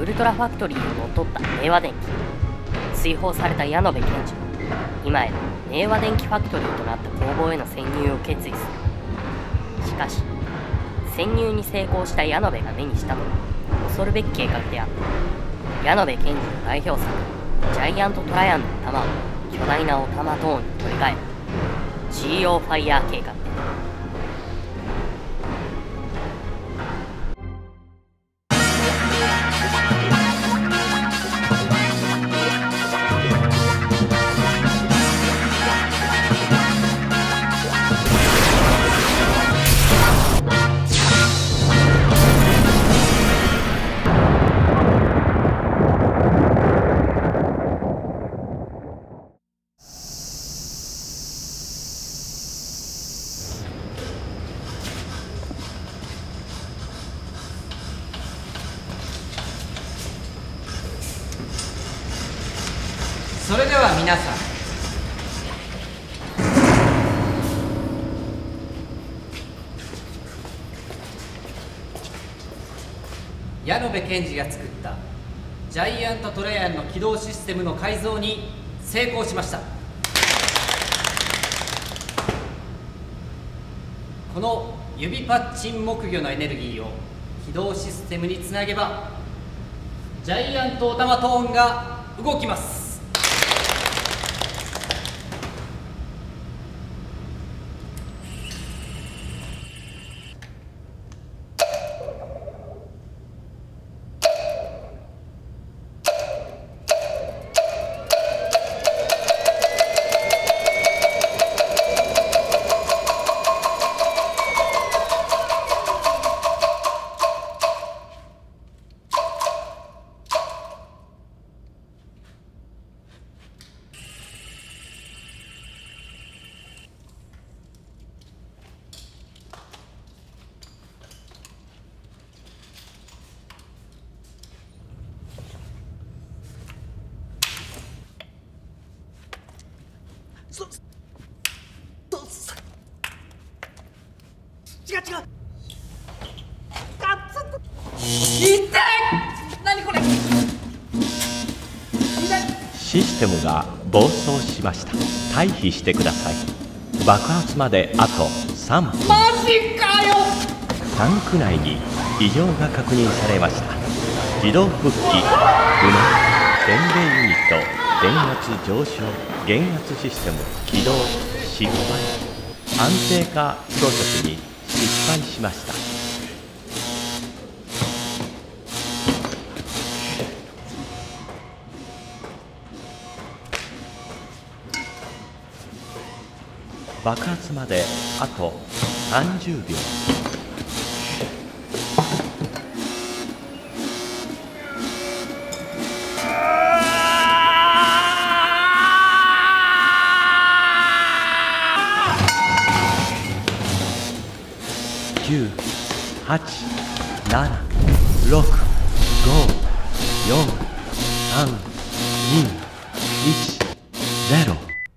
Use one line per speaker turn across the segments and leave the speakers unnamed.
ルトラファクトリーを乗っ取った明和電機。追放された矢野部検事。今や明和電機ファクトリーとなった工房への潜入を決意する。しかし潜入に成功した矢野部が目にしたのは恐るべき計画であった。矢野部検事の代表作ジャイアントトライアンの弾を巨大なオタマトーンに取り替える GO ファイヤー計画である。
それでは皆さん、矢野部検事が作ったジャイアントトライアンの起動システムの改造に成功しました。この指パッチン木魚のエネルギーを起動システムにつなげばジャイアントオタマトーンが動きます。
違う痛い。何これ。
システムが暴走しました。退避してください。爆発まであと3分。
マジかよ。
タンク内に異常が確認されました。自動復帰不能。伝令ユニット電圧上昇減圧システム起動失敗。安定化プロセスに失敗しました。爆発まであと30秒。9、8、7、6、5、4、3、2、1、0。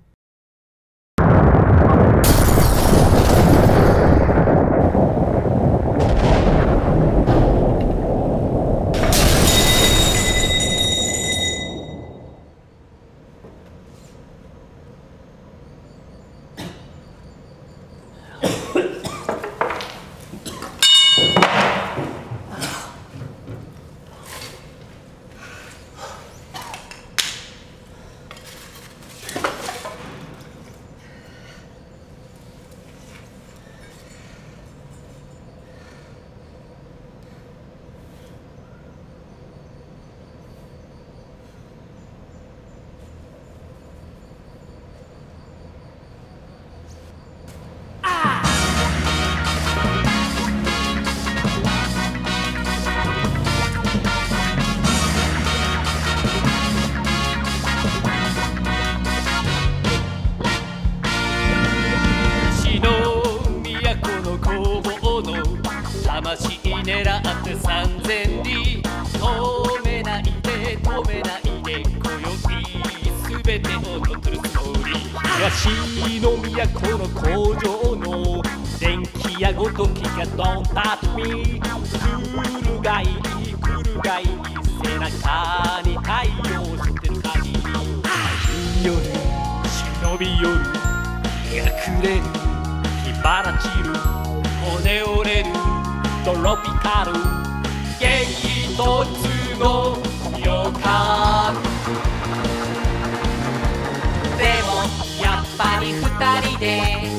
魂狙って3000里止めないで止めないで今宵全てを乗っ取るつもり。東の都の工場の電気やごときが Don't touch me 来るがいい来るがい背中に太陽してる限り夜忍び寄る隠れる火花散る骨折れるトロピカル激突の予感でもやっぱり二人で